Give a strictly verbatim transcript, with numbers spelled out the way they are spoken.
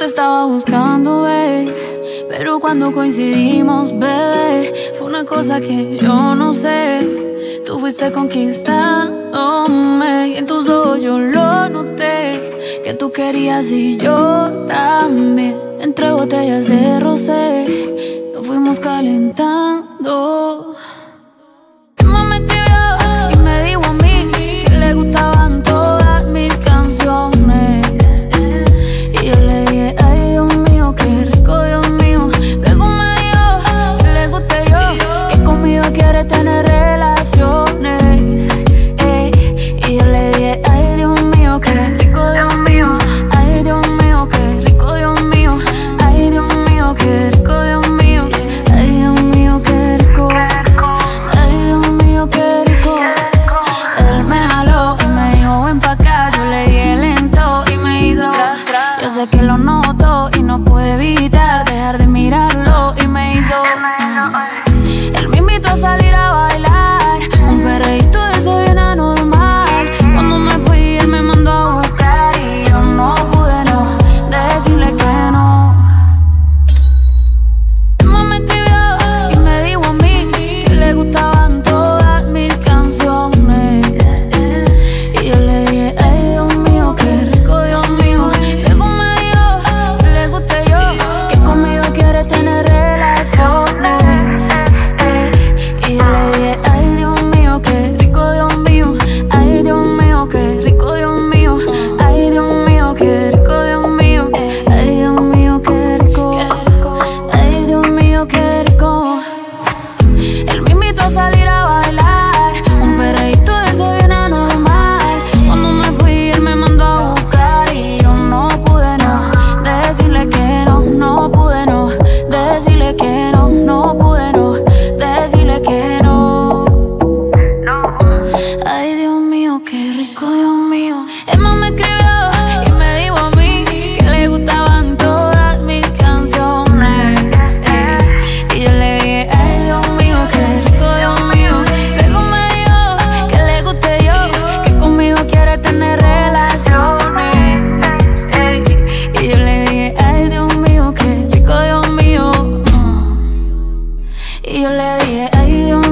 te estaba buscando, babe, pero cuando coincidimos, bebé, fue una cosa que yo no sé. Tú fuiste conquistándome y en tus ojos yo lo noté, que tú querías y yo también. Entre botellas de rosé nos fuimos calentando. Emma me escribió y me dijo a mí que le gustaban todas mis canciones, y yo le dije, ay Dios mío, qué rico, Dios mío. Luego me dijo que le guste yo, que conmigo quiere tener relaciones, ey. Y yo le dije, ay Dios mío, qué rico, Dios mío. Ay Dios mío, qué rico, Dios mío. Ay Dios mío, qué rico, Dios mío. Ay Dios mío, qué rico. Ay Dios mío, qué rico. Él me jaló y me dijo, ven pa' acá. Yo le dije lento y me hizo. Yo sé que lo noto y no pude evitar dejar de mirarlo, y me hizo. Él me invitó a salir a bailar, un perreíto de ese bien anormal. Cuando me fui él me mandó a buscar y yo no pude no decirle que no. Emma me escribió y me dijo a mí que le gustaban todas mis canciones, y yo le dije, ay Dios mío, qué rico, Dios mío. Luego me dijo que le guste yo, que conmigo quiere tener relaciones, ey. Y yo le dije, ay Dios mío, qué rico, Dios mío. Ay Dios mío, qué rico, Dios mío. Ay Dios mío, qué rico, Dios mío. Ay Dios mío, qué rico. Ay Dios mío, qué rico. Él me invitó a salir a bailar, un perreíto de ese bien anormal. Cuando me fui él me mandó a buscar y yo no pude no decirle que no, no pude no decirle que no, no pude no decirle que no. Ay Dios mío, qué rico, Dios mío. Emma me escribió y me dijo a mí que le gustaban todas mis canciones, ey. Y yo le dije, ay Dios mío, qué rico, Dios mío. Luego me dijo que le guste yo, que conmigo quiere tener relaciones, ey. Y yo le dije, ay Dios mío, qué rico, Dios mío. Y yo le dije, ay Dios